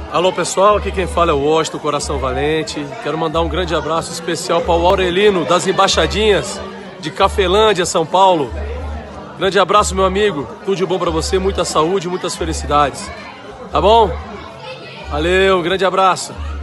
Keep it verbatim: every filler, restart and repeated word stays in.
Alô pessoal, aqui quem fala é o Washington, Coração Valente. Quero mandar um grande abraço especial para o Aurelino das Embaixadinhas de Cafelândia, São Paulo. Grande abraço, meu amigo. Tudo de bom para você, muita saúde, muitas felicidades. Tá bom? Valeu, grande abraço.